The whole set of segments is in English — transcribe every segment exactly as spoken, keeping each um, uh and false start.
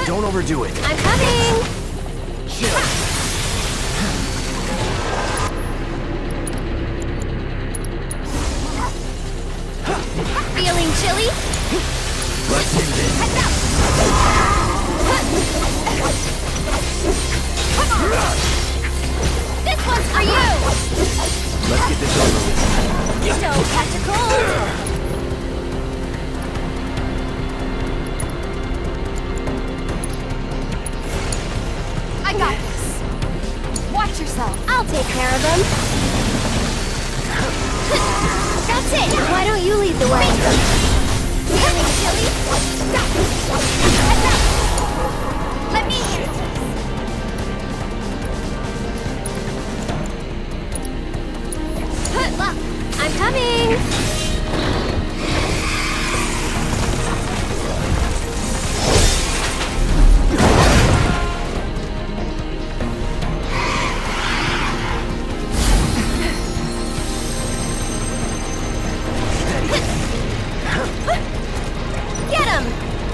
Don't overdo it. I'm coming! Feeling chilly? Let's end this. Come on! This one's for you! Let's get this over with. Don't catch a cold! I got this. Watch yourself. I'll take care of them. That's it. Why don't you lead the way? Feeling chilly? Let me hit it. Look, I'm coming. Get him!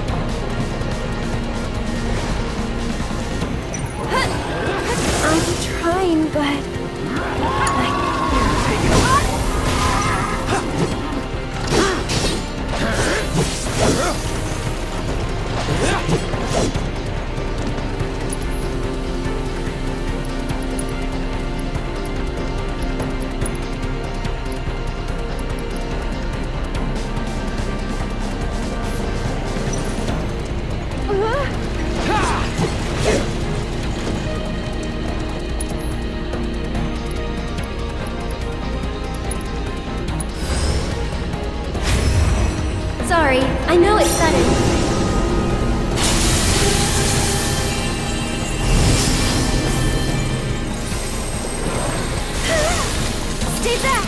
I'm trying, but sorry, I know it's sudden. Stay back!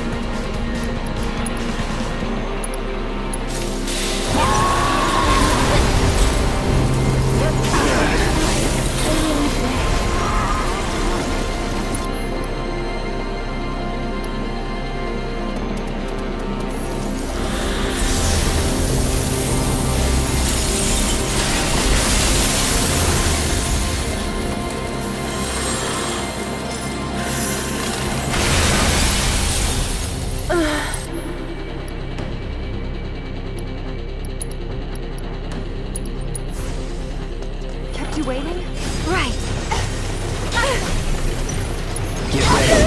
You waiting? Right. Get ready.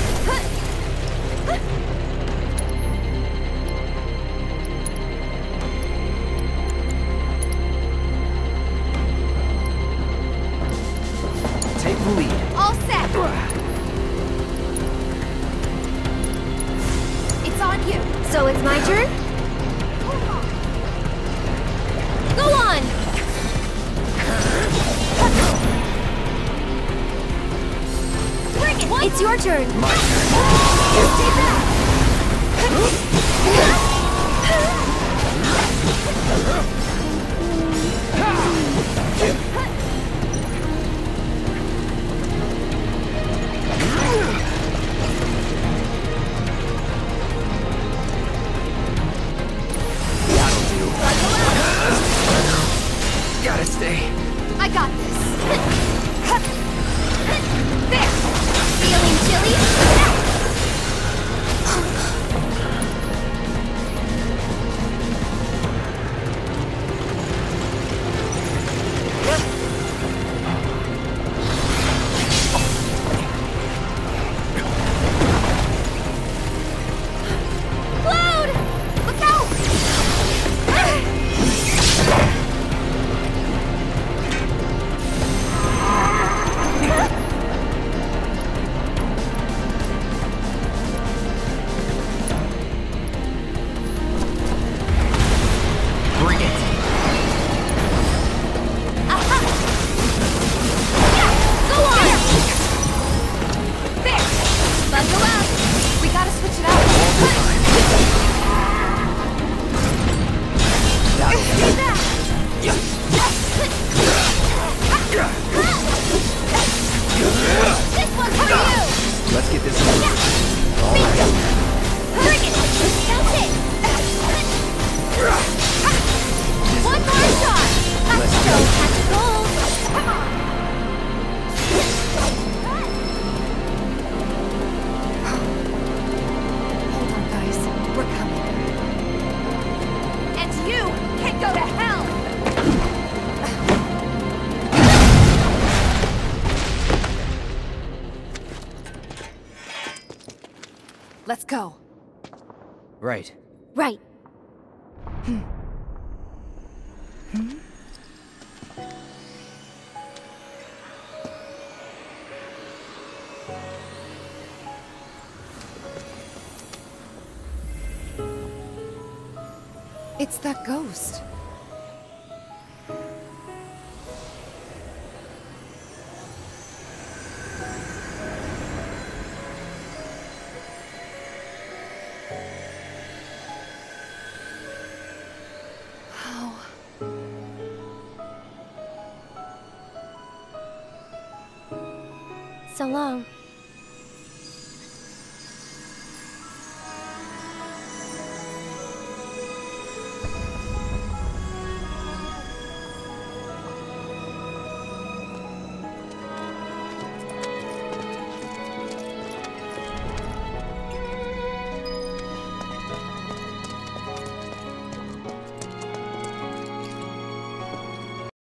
Take the lead. All set. It's on you. So it's my turn? Go on! Bring it! It's your turn. My turn. Stay back! That'll do. Gotta stay. I got this. There! Feeling chilly? Cloud! Look out! go. Right. Right. It's that ghost. How? So long.